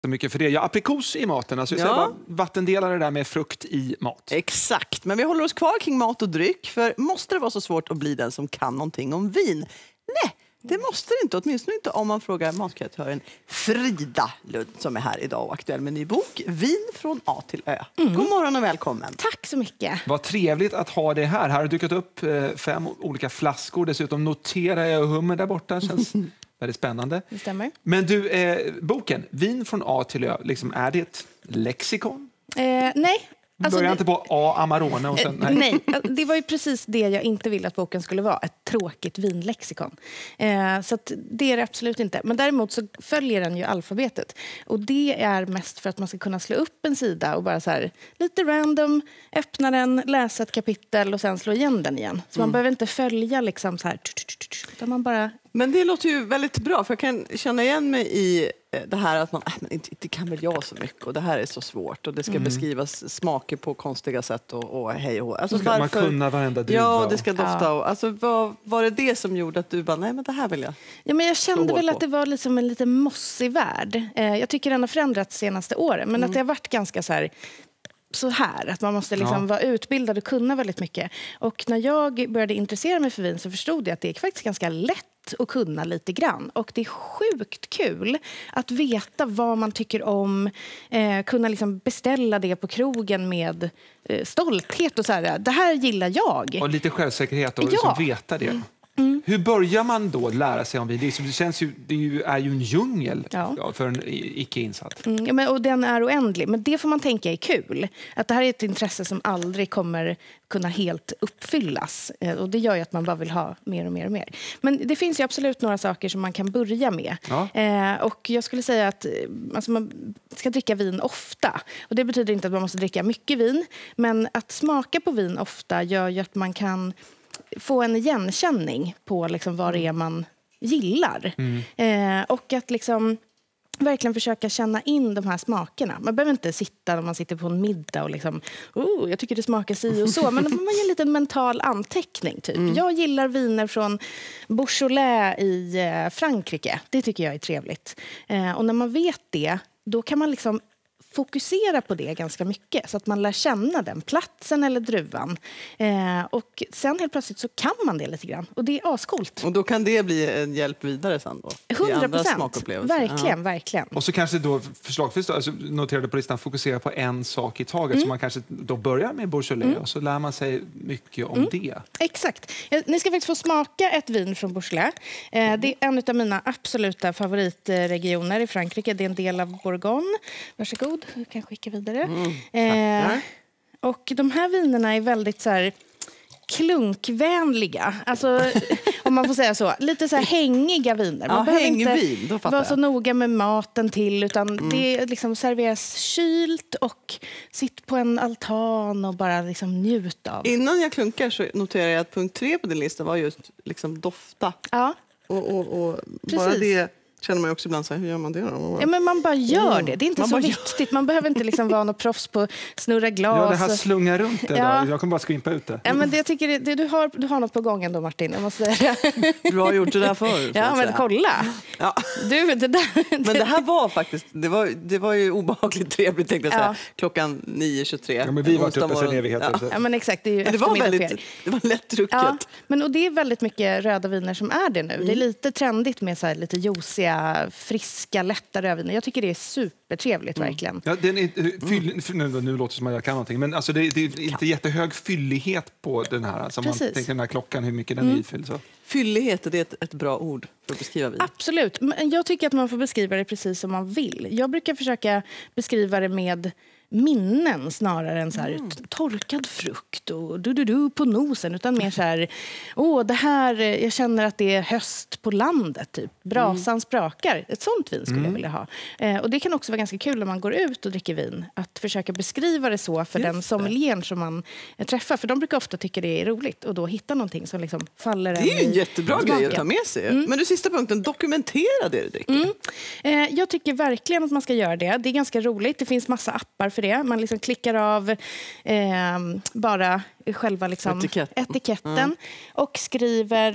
Så mycket för det. Ja, aprikos i maten. Alltså, jag säger bara vattendelare där med frukt i mat. Exakt, men vi håller oss kvar kring mat och dryck. För måste det vara så svårt att bli den som kan någonting om vin? Nej, det måste det inte. Åtminstone inte om man frågar matkreatören Frida Lund som är här idag och aktuell med en ny bok. Vin från A till Ö. God morgon och välkommen. Tack så mycket. Vad trevligt att ha det här. Här har dukat upp 5 olika flaskor. Dessutom noterar jag hummer där borta. Känns väldigt spännande. Det stämmer. Men du, boken, Vin från A till Ö, liksom, är det ett lexikon? Nej. Alltså, Börjar inte på A, Amarone och sen... Nej, det var ju precis det jag inte ville att boken skulle vara. Ett tråkigt vinlexikon. Så att det är det absolut inte. Men däremot så följer den ju alfabetet. Och det är mest för att man ska kunna slå upp en sida och bara så här lite random, öppna den, läsa ett kapitel och sen slå igen den igen. Så man behöver inte följa liksom så här, utan man bara... Men det låter ju väldigt bra, för jag kan känna igen mig i det här att man inte kan väl jag så mycket och det här är så svårt och det ska beskrivas smaker på konstiga sätt och hej och alltså ska man kunna varenda druva. Ja, det ska dofta och alltså vad var det som gjorde att du bara nej men det här vill jag. Ja, men jag kände väl att det var liksom en lite mossig värld. Jag tycker den har förändrats senaste åren, men att det har varit ganska så här, att man måste liksom vara utbildad och kunna väldigt mycket. Och när jag började intressera mig för vin så förstod jag att det är faktiskt ganska lätt att kunna lite grann. Och det är sjukt kul att veta vad man tycker om, kunna liksom beställa det på krogen med stolthet och så här, det här gillar jag. Och lite självsäkerhet och liksom veta det. Hur börjar man då lära sig om vin? Det känns ju, är ju en djungel för en icke-insatt. Och den är oändlig. Men det får man tänka är kul. Att det här är ett intresse som aldrig kommer kunna helt uppfyllas. Och det gör ju att man bara vill ha mer och mer och mer. Men det finns ju absolut några saker som man kan börja med. Och jag skulle säga att alltså man ska dricka vin ofta. Och det betyder inte att man måste dricka mycket vin. Men att smaka på vin ofta gör ju att man kan få en igenkänning på liksom vad det är man gillar. Och att liksom verkligen försöka känna in de här smakerna. Man behöver inte sitta när man sitter på en middag och liksom, jag tycker det smakar si och så. Men då får man ge en liten mental anteckning typ. Jag gillar viner från Beaujolais i Frankrike. Det tycker jag är trevligt. Och när man vet det, då kan man liksom fokusera på det ganska mycket så att man lär känna den platsen eller druvan. Och sen helt plötsligt så kan man det lite grann. Och det är ascoolt. Och då kan det bli en hjälp vidare sen då? 100%. Verkligen, verkligen. Och så kanske då förslagsvis alltså, noterade på listan fokusera på en sak i taget. Så man kanske då börjar med Beaujolais och så lär man sig mycket om det. Exakt. Ni ska faktiskt få smaka ett vin från Beaujolais. Det är en av mina absoluta favoritregioner i Frankrike. Det är en del av Bourgogne. Varsågod. Du kan skicka vidare. Och de här vinerna är väldigt så här klunkvänliga. Alltså, om man får säga så. Lite så här hängiga viner. Man behöver inte vara så noga med maten till. Utan det liksom serveras kylt och sitt på en altan och bara liksom njuta av. Innan jag klunkar så noterar jag att punkt 3 på din lista var just liksom dofta. Ja. Och bara det... Känner man också ibland så här, hur gör man det då? Ja, men man bara gör det. Det är inte så viktigt. Man behöver inte liksom vara något proffs på snurra glas. Ja, det här slungar runt det. Jag kommer bara skrimpa ut det. Ja, men jag tycker du har något på gång ändå, Martin. Jag måste säga det. Du har gjort det där förut. Ja, men kolla. Ja. Men det här var faktiskt, det var ju obehagligt trevligt tänkte jag säga. Klockan 9:23. Ja, men vi var uppe sen evigheter. Ja, men exakt. Det är ju det var lätt drucket. Ja, men och det är väldigt mycket röda viner som är det nu. Det är lite trendigt med så här, lite juiciga, friska, lätta rödviner. Jag tycker det är supertrevligt verkligen. Ja, den är, nu låter det som att jag kan någonting, men alltså det är inte jättehög fyllighet på den här. Alltså man tänker den här klockan, hur mycket den är ifylld. Så. Fyllighet, det är ett bra ord för att beskriva vin. Absolut. Men jag tycker att man får beskriva det precis som man vill. Jag brukar försöka beskriva det med minnen snarare än så här torkad frukt och du på nosen, utan mer så här det här, jag känner att det är höst på landet typ. Brasan sprakar. Ett sånt vin skulle jag vilja ha. Och det kan också vara ganska kul när man går ut och dricker vin att försöka beskriva det så för den sommelieren som man träffar, för de brukar ofta tycka det är roligt och då hitta någonting som liksom faller. Det är ju en jättebra grej att ta med sig. Men du, sista punkten, dokumentera det du dricker. Jag tycker verkligen att man ska göra det. Det är ganska roligt. Det finns massa appar för det. Man liksom klickar av bara själva liksom etiketten och skriver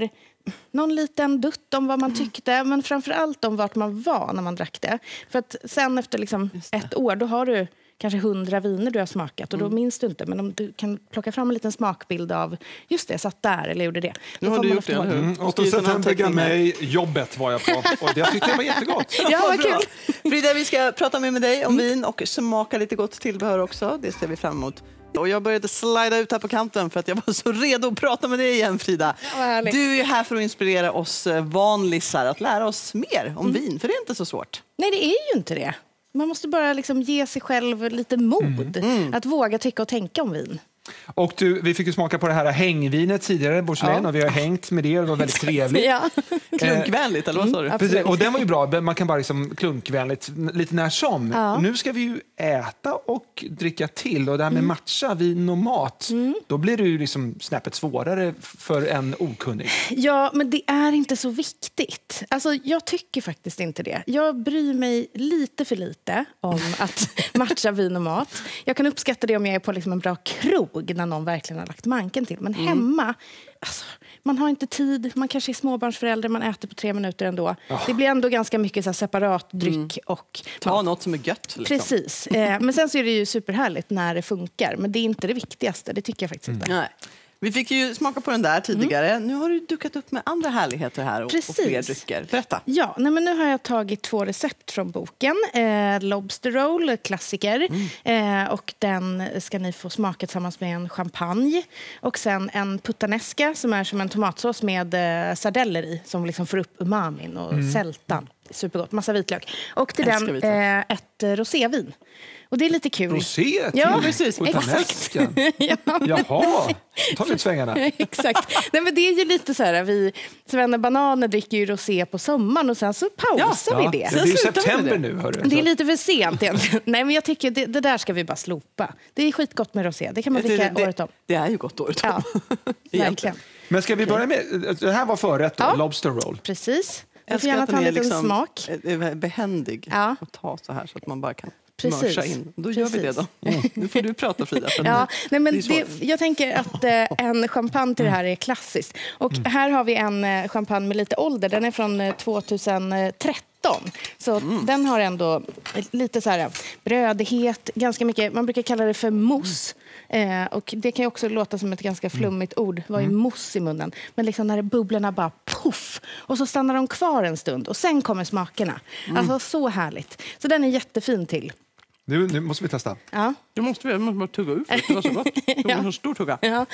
någon liten dutt om vad man tyckte, men framförallt om vart man var när man drack det. För att sen efter liksom ett år, då har du kanske 100 viner du har smakat och då minns du inte. Men om du kan plocka fram en liten smakbild av just det, jag satt där eller gjorde det. Nu har du gjort det. 8 september gav mig jobbet var jag på och det tyckte jag var jättegott. Ja, vad kul. Frida, vi ska prata med dig om vin och smaka lite gott tillbehör också. Det ser vi fram emot. Och jag började slida ut här på kanten för att jag var så redo att prata med dig igen, Frida. Ja, du är här för att inspirera oss vanlisar att lära oss mer om vin, för det är inte så svårt. Nej, det är ju inte det. Man måste bara liksom ge sig själv lite mod att våga tycka och tänka om vin. Och vi fick ju smaka på det här hängvinet tidigare, Beaujolais, och vi har hängt med det och det var väldigt trevligt. Ja. Klunkvänligt, eller vad sa du? Precis, och den var ju bra, man kan bara liksom klunkvänligt lite när som. Ja. Nu ska vi ju äta och dricka till och det här med matcha, vin och mat, då blir det ju liksom snäppet svårare för en okunnig. Ja, men det är inte så viktigt. Alltså, jag tycker faktiskt inte det. Jag bryr mig lite för lite om att matcha vin och mat. Jag kan uppskatta det om jag är på liksom en bra krog när någon verkligen har lagt manken till. Men hemma, alltså, man har inte tid. Man kanske är småbarnsförälder, man äter på 3 minuter ändå. Det blir ändå ganska mycket så här separat dryck och ta något som är gött. Liksom. Precis. Men sen så är det ju superhärligt när det funkar. Men det är inte det viktigaste, det tycker jag faktiskt inte. Nej. Vi fick ju smaka på den där tidigare. Nu har du dukat upp med andra härligheter här och fler drycker. Berätta. Ja, nej, men nu har jag tagit 2 recept från boken. Lobster roll, klassiker. Och den ska ni få smaka tillsammans med en champagne. Och sen en puttanesca som är som en tomatsås med sardeller i. Som liksom får upp umamin och sältan. Supergott, massa vitlök. Och till den ett rosévin. Och det är lite kul. Rosé? Ja, precis. Exakt. Ja. Jaha, tar vi ut svängarna. Exakt. Nej, men det är ju lite så här, vi Svennebananer dricker ju rosé på sommaren och sen så pausar vi det. Det är ju september nu, hörru. Det är lite för sent egentligen. Nej, men jag tycker det där ska vi bara slopa. Det är skitgott med rosé. Det kan man dricka året om. Det är ju gott året om. Ja, verkligen. Men ska vi börja med, det här var förrätt då, lobster roll. Precis. Jag får älskar gärna att ta en den är liten liksom smak. behändig att ta så här så att man bara kan mörsa in. Då gör vi det då. Nu får du prata, Frida. Ja, nej, men jag tänker att en champagne till det här är klassiskt. Och här har vi en champagne med lite ålder. Den är från 2013. Så den har ändå lite så här brödighet, ganska mycket, man brukar kalla det för mousse. Och det kan ju också låta som ett ganska flummigt ord. Vad är mousse i munnen? Men liksom när bubblorna bara puff. Och så stannar de kvar en stund. Och sen kommer smakerna. Alltså så härligt. Så den är jättefin till. Nu måste vi testa. Ja. Det måste vi bara tugga ut. Det var så gott. Det var en stor tugga. Ja.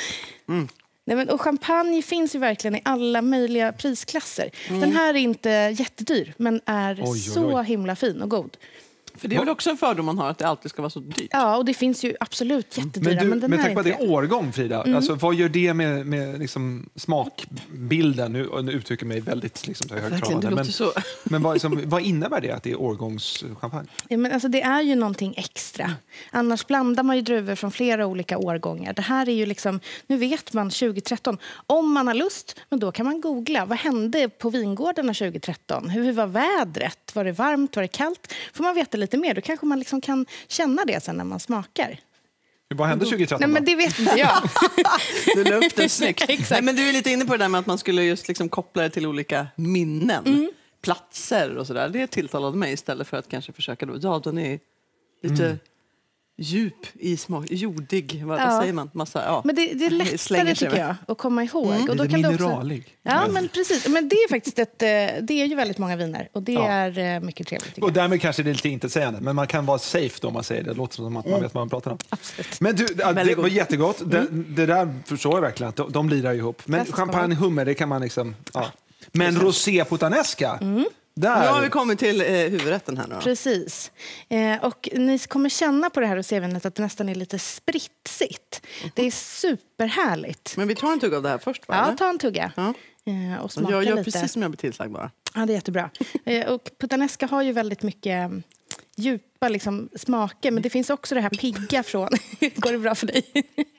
Nej, men, och champagne finns ju verkligen i alla möjliga prisklasser. Den här är inte jättedyr, men är så himla fin och god. För det är väl också en fördom man har, att det alltid ska vara så dyrt. Ja, och det finns ju absolut jättedyra. Men men tänk på det årgång, Frida. Alltså, vad gör det med liksom, smakbilden? Nu uttrycker mig väldigt liksom, högtravande. Men vad innebär det att det är årgångschampagne? Ja, men alltså, det är ju någonting extra. Annars blandar man ju druvor från flera olika årgångar. Det här är ju liksom, nu vet man 2013. Om man har lust, men då kan man googla. Vad hände på vingårdarna 2013? Hur var vädret? Var det varmt? Var det kallt? Får man veta lite mer, då kanske man liksom kan känna det sen när man smakar. Vad hände 2013? Nej, men det vet inte jag. Du la upp det snyggt. Nej, men du är lite inne på det där med att man skulle just liksom koppla det till olika minnen. Platser och sådär. Det tilltalade mig istället för att kanske försöka då. Ja, den är lite djup i smak, jordig, vad säger man? Men det är lättare tycker jag att komma ihåg. Och då kan mineralig. Ja, men precis. Men det är faktiskt det är ju väldigt många viner och det är mycket trevligt. Och därmed kanske det är lite intetsägande, men man kan vara safe då man säger det. Det låter som att man vet vad man pratar om. Absolut. Men du, det var jättegott. Det där förstår jag verkligen att de lirar ihop. Men champagne, hummer, det kan man liksom... Ja. Men rosé puttanesca... Där. Nu har vi kommit till huvudrätten här nu. Precis. Och ni kommer känna på det här rosévinet att det nästan är lite spritsigt. Det är superhärligt. Men vi tar en tugga av det här först, va? Ja, ta en tugga. Ja. Och smaka jag gör lite. precis som jag blir tillsagd bara. Ja, det är jättebra. Och puttanesca har ju väldigt mycket djupa liksom, smaker. Men det finns också det här pigga från... Går det bra för dig?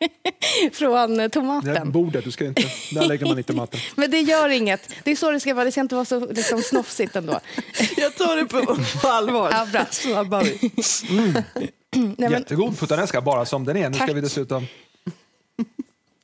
Från tomaten. Det bordet, du ska inte... Där lägger man inte maten. Men det gör inget. Det är så det ska vara. Det ska inte vara så liksom, snofsigt ändå. Jag tar det på allvar. Ja, bra. Snabbar vi. Jättegod puttanesca, bara som den är. Nu ska vi dessutom...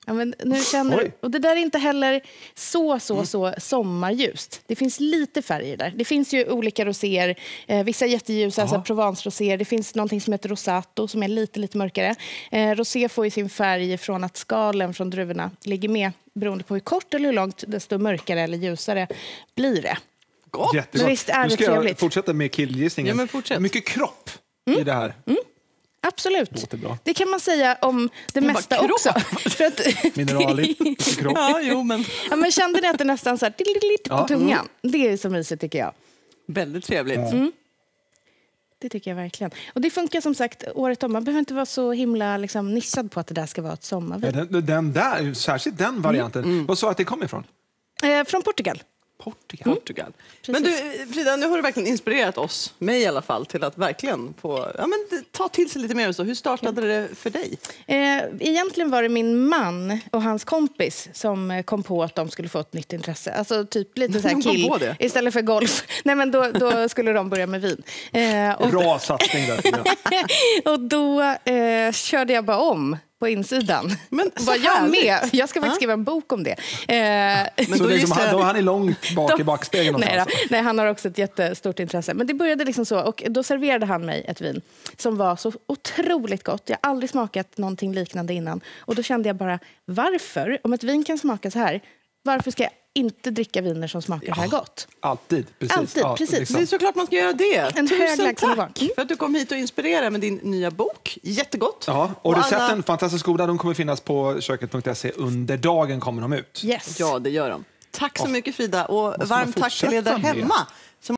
Ja, men nu känner du, och det där är inte heller så sommarljust. Det finns lite färger där. Det finns ju olika roséer. Vissa jätteljusa, alltså Provence-roséer. Det finns någonting som heter Rosato som är lite mörkare. Rosé får ju sin färg från att skalen från druvorna ligger med. Beroende på hur kort eller hur långt, desto mörkare eller ljusare blir det. Gott. Jättegott. Visst är nu det ska jag trevligt. fortsätta med killgissningen. Ja, men fortsätt. Mycket kropp i det här. Absolut. Det kan man säga om det mesta också. För att, Mineraligt, kropp. Ja, jo, men... ja, men kände ni att det nästan så här på tungan? Det är så mysigt tycker jag. Väldigt trevligt. Det tycker jag verkligen. Och det funkar som sagt året om. Man behöver inte vara så himla liksom, nischad på att det där ska vara ett sommarvin. Ja, den där, särskilt den varianten. Vad sa att det kom ifrån? Från Portugal. Portugal. Men du, Frida, nu har du verkligen inspirerat oss, mig i alla fall, till att verkligen få ta till sig lite mer. Så hur startade det för dig? Egentligen var det min man och hans kompis som kom på att de skulle få ett nytt intresse. Alltså typ lite så här kill istället för golf. Nej, men då skulle de börja med vin. Bra satsning där. Och då körde jag bara om på insidan. Men var jag med? Jag ska faktiskt skriva en bok om det. Men så liksom, då han är långt bak i backspegeln någonstans. Nej, han har också ett jättestort intresse. Men det började liksom så. Och då serverade han mig ett vin som var så otroligt gott. Jag har aldrig smakat någonting liknande innan. Och då kände jag bara, varför? Om ett vin kan smaka så här, varför ska jag inte dricka viner som smakar så här gott? Alltid, precis. Alltid, precis. Liksom. Det är såklart man ska göra det. Tusen tack för att du kom hit och inspirerade med din nya bok. Jättegott. Ja, och recepten, fantastiskt goda, de kommer finnas på köket.se. Under dagen kommer de ut. Yes. Ja, det gör de. Tack så mycket Frida och varmt tack till er där hemma.